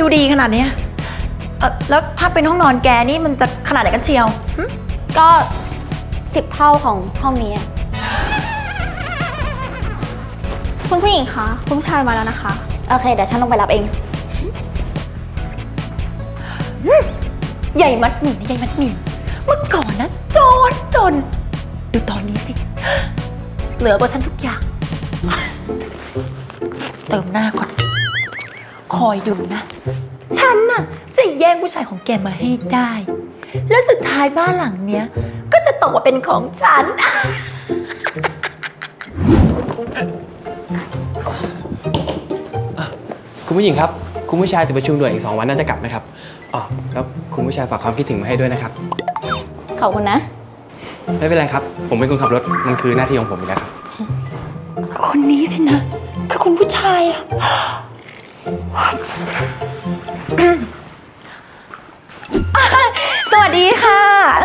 ดูดีขนาดนี้แล้วถ้าเป็นห้องนอนแกนี่มันจะขนาดไหนกันเชียวก็10 เท่าของห้องนี้คุณผู้หญิงคะคุณผู้ชายมาแล้วนะคะโอเคเดี๋ยวฉันลงไปรับเองใหญ่มัดหมี่ใหญ่มัดหมี่เมื่อก่อนนะจนดูตอนนี้สิเหลือกว่าฉันทุกอย่างเติมหน้าก่อนคอยดูนะฉันน่ะจะแย่งผู้ชายของแกมาให้ได้แล้วสุดท้ายบ้านหลังเนี้ยก็จะตกมาเป็นของฉันคุณผู้หญิงครับคุณผู้ชายจะประชุมด่วนอีก2 วันน่าจะกลับนะครับอ๋อแล้วคุณผู้ชายฝากความคิดถึงมาให้ด้วยนะครับขอบคุณนะไม่เป็นไรครับผมเป็นคนขับรถมันคือหน้าที่ของผมอยู่แล้วครับคนนี้สินะคือคุณผู้ชายอะสวัสดีค่ะ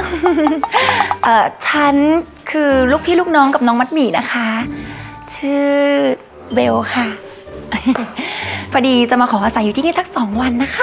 ฉันคือลูกพี่ลูกน้องกับน้องมัดหมี่นะคะชื่อเบลค่ะพอดีจะมาขออาศัยอยู่ที่นี่สัก2 วันนะคะ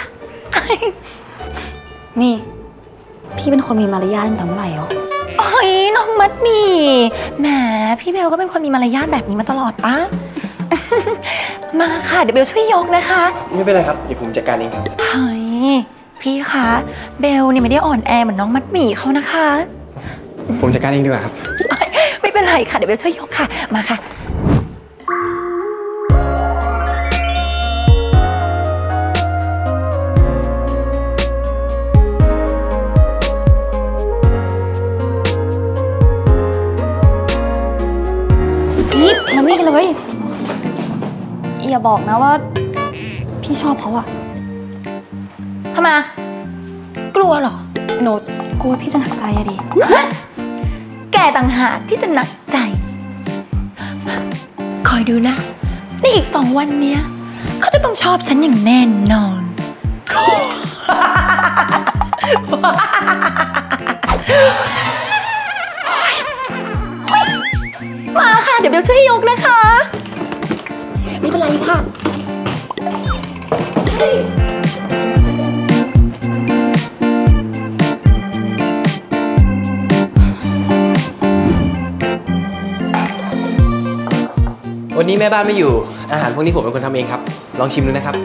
นี่พี่เป็นคนมีมารยาทตั้งแต่เมื่อไหร่หรอโอ้ยน้องมัดหมี่แหมพี่เบลก็เป็นคนมีมารยาทแบบนี้มาตลอดปะมาค่ะเดี๋ยวเบลช่วยยกนะคะไม่เป็นไรครับเดี๋ยวผมจัดการเองครับเฮ้ยพี่คะเบลเนี่ยไม่ได้อ่อนแอเหมือนน้องมัดหมี่เขานะคะผมจัดการเองดีกว่าครับไม่เป็นไรค่ะเดี๋ยวเบลช่วยยกค่ะมาค่ะมันนี่กันเลยอย่าบอกนะว่าพี่ชอบเขาอะทำไมกลัวเหรอหนูกลัวพี่จะหนักใจอะดิแกต่างหากที่จะหนักใจคอยดูนะในอีก2 วันเนี้ยเขาจะต้องชอบฉันอย่างแน่นอนมาค่ะเดี๋ยวเบลช่วยยกนะคะไม่เป็นไรค่ะวันนี้แม่บ้านไม่อยู่อาหารพวกนี้ผมเป็นคนทำเองครับลองชิมดูนะครับ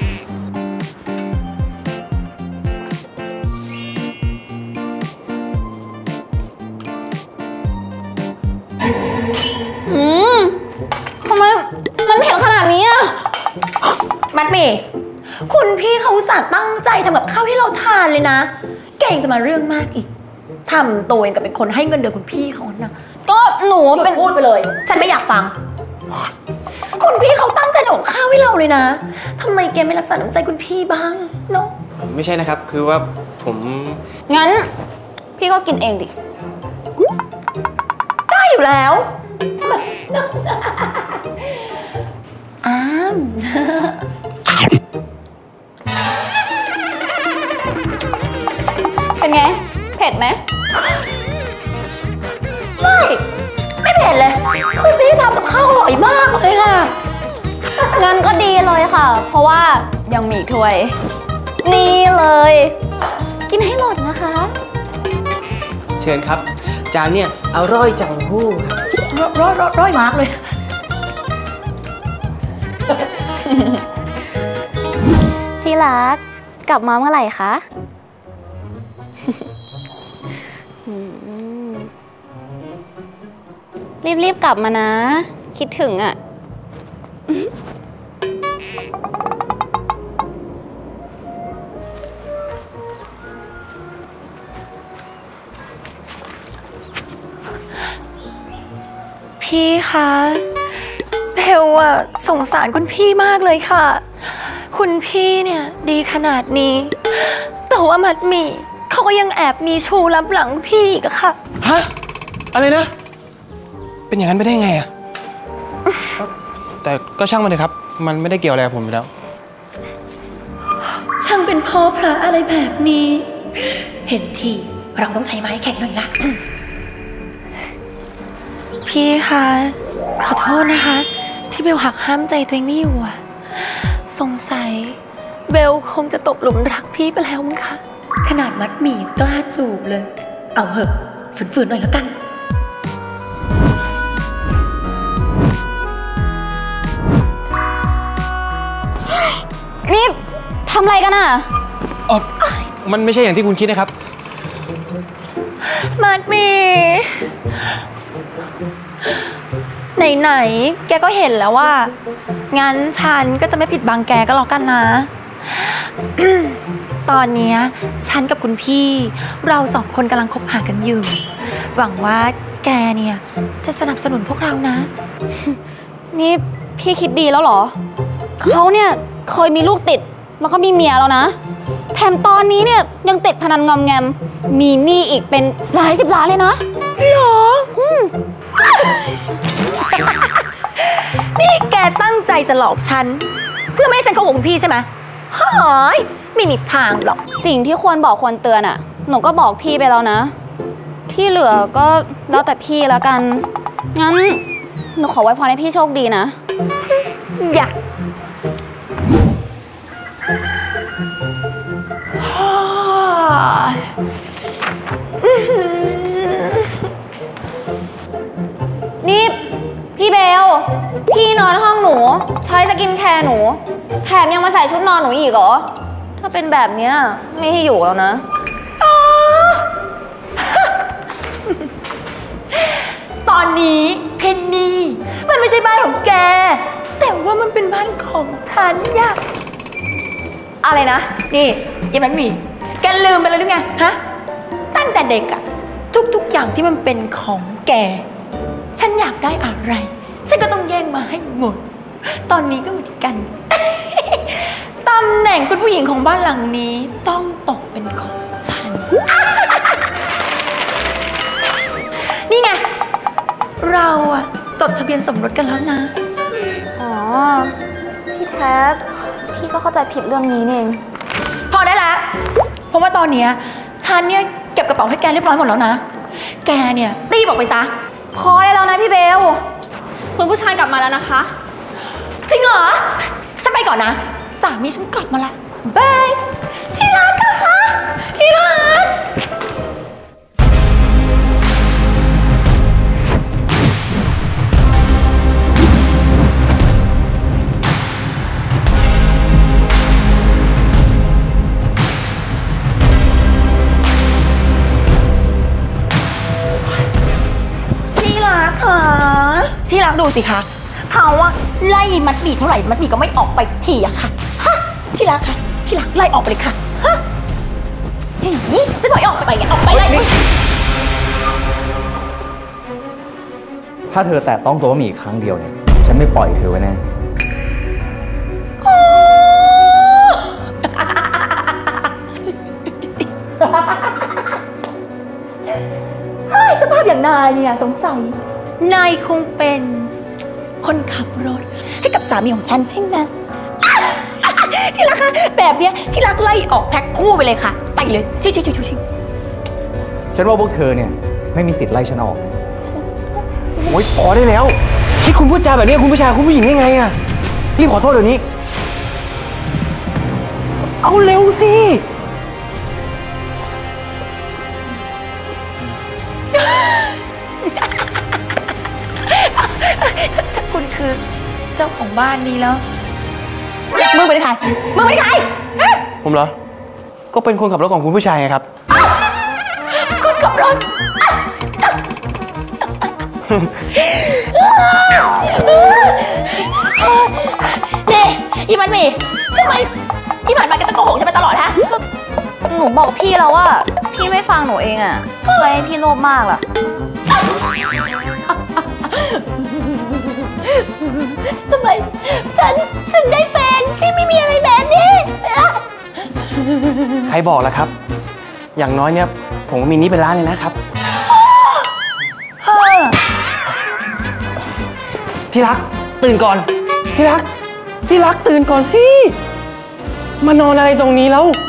ทำไมมันเผ็ดขนาดนี้อะมัดหมี่คุณพี่เขาอุตส่าห์ตั้งใจทำกับข้าวให้เราทานเลยนะเก่งจะมาเรื่องมากอีกทำตัวเองกับเป็นคนให้เงินเดือนคุณพี่เขานะก็หนูเป็นพูดไปเลยฉันไม่อยากฟังคุณพี่เขาตั้งใจทำกับข้าวให้เราเลยนะทำไมแกไม่รักษาน้ำใจคุณพี่บ้างเนาะไม่ใช่นะครับคือว่าผมงั้นพี่ก็กินเองดิได้อยู่แล้วเป็นไงเผ็ดไหมไม่เผ็ดเลยคุณพี่ทำกับข้าวอร่อยมากเลยค่ะงั้นก็ดีเลยค่ะเพราะว่ายังมีถ้วยนี่เลยกินให้หมดนะคะเชิญครับจานเนี่ยอร่อยจังหู้ร่อยมากเลยที่รักกลับมาเมื่อไหร่คะรีบกลับมานะคิดถึงอ่ะพี่คะเบลอะสงสารคุณพี่มากเลยค่ะคุณพี่เนี่ยดีขนาดนี้แต่ว่ามัดหมี่เขาก็ยังแอบมีชูลับหลังพี่อีกอะค่ะฮะอะไรนะเป็นอย่างนั้นไปได้ไงอะแต่ก็ช่างมันเถอะครับมันไม่ได้เกี่ยวอะไรกับผมอยู่แล้วช่างเป็นพ่อพระอะไรแบบนี้เห็นทีเราต้องใช้ไม้แข็งหน่อยละพี่คะขอโทษนะคะที่เบลหักห้ามใจตัวเองไม่อยู่อะสงสัยเบลคงจะตกหลุมรักพี่ไปแล้วมั้งคะขนาดมัดหมี่กล้าจูบเลย เอาเหอะฝืนๆหน่อยแล้วกันนี่ทำอะไรกันอ่ะมันไม่ใช่อย่างที่คุณคิดนะครับมัดหมี่ไหนๆแกก็เห็นแล้วว่างั้นฉันก็จะไม่ผิดบังแกก็แล้วกันนะ ตอนนี้ฉันกับคุณพี่เราสองคนกำลังคบหากันอยู่หวังว่าแกเนี่ยจะสนับสนุนพวกเรานะนี่พี่คิดดีแล้วเหรอเขาเนี่ยเคยมีลูกติดแล้วก็มีเมียแล้วนะแถมตอนนี้เนี่ยยังติดพนันงอมแงมมีหนี้อีกเป็นหลาย10 ล้านเลยนะหรอ นี่แกตั้งใจจะหลอกฉันเพื่อไม่ให้ฉันโกหกคุณพี่ใช่ไหมเฮ้ยไม่มีทางหรอกสิ่งที่ควรบอกควรเตือนอ่ะหนูก็บอกพี่ไปแล้วนะที่เหลือก็แล้วแต่พี่แล้วกันงั้นหนูขอไว้พรให้พี่โชคดีนะอย่านี่พี่เบลพี่นอนห้องหนูใช้สกินแคร์หนูแถมยังมาใส่ชุดนอนหนูอีกเหรอถ้าเป็นแบบเนี้ยไม่ให้อยู่แล้วนะตอนนี้เพนนี่มันไม่ใช่บ้านของแกแต่ว่ามันเป็นบ้านของฉันย่ะอะไรนะนี่ยังมันมีแกลืมไปแล้วหรือไงฮะตั้งแต่เด็กอะทุกอย่างที่มันเป็นของแกฉันอยากได้อะไรฉันก็ต้องแย่งมาให้หมดตอนนี้ก็เหมือนกัน ตำแหน่งคุณผู้หญิงของบ้านหลังนี้ต้องตกเป็นของฉัน นี่ไงเราอะจดทะเบียนสมรสกันแล้วนะอ๋อที่แท้พี่ก็เข้าใจผิดเรื่องนี้เองพอได้แล้วเพราะว่าตอนนี้ฉันเนี่ยเก็บกระเป๋าให้แกเรียบร้อยหมดแล้วนะแกเนี่ยตีบอกไปซะพอได้แล้วนะพี่เบลคุณผู้ชายกลับมาแล้วนะคะจริงเหรอฉันไปก่อนนะสามีฉันกลับมาละบายที่รักค่ะที่รักที่รักดูสิคะเขาว่าไล่มัดหมี่เท่าไหร่มัดหมี่ก็ไม่ออกไปสักทีอะค่ะฮะที่รักค่ะที่รักไล่ออกไปเลยค่ะฮะอย่างนี้ฉันบอกออกไปไงออกไปไล่ถ้าเธอแตะต้องตัวหมี่ครั้งเดียวเนี่ยฉันไม่ปล่อยเธอไว้แน่สภาพอย่างนายเนี่ยสงสัยนายคงเป็นคนขับรถให้กับสามีของฉันใช่ไหม ที่รักคะแบบเนี้ยที่รักไล่ออกแพ็คคู่ไปเลยค่ะไปเลยชิฉันว่าพวกเธอเนี่ยไม่มีสิทธิ์ไล่ฉันออกโอ๊ยพอได้แล้วที่คุณพูดจาแบบนี้คุณผู้ชายคุณผู้หญิงยังไงอะรีบขอโทษเดี๋ยวนี้เอาเร็วสิถ้าคุณคือเจ้าของบ้านนี้แล้วมึงเป็นใครมึงเป็นใครผมเหรอก็เป็นคนขับรถของคุณผู้ชายไงครับคนขับรถนี่อีมันมีทำไมที่ผ่านมาแกต้องโกหกฉันมาตลอดฮะก็หนูบอกพี่แล้วว่าพี่ไม่ฟังหนูเองอ่ะทำไมพี่โลภมากล่ะทำไมฉันถึงได้แฟนที่ไม่มีอะไรแบบนี้ใครบอกล่ะครับอย่างน้อยเนี่ยผมมีนี้เป็นล้านเลยนะครับที่รักตื่นก่อนที่รักตื่นก่อนสิมานอนอะไรตรงนี้แล้ว